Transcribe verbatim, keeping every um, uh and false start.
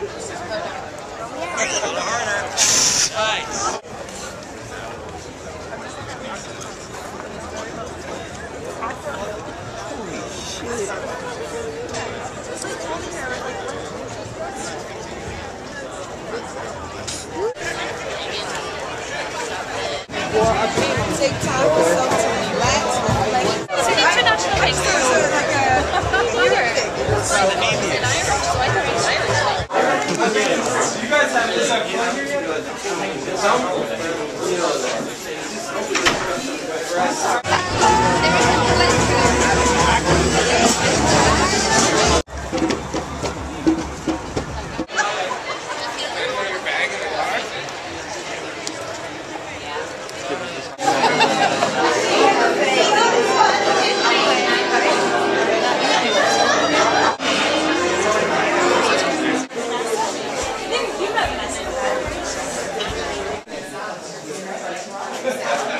Nice. Take time for yourself to relax and reflect. It's an international high school. So it's like a You guys have this up here? Yeah.